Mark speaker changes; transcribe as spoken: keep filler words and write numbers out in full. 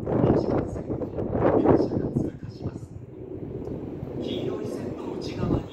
Speaker 1: いちばん線を電車が通過します。黄色い線の内側に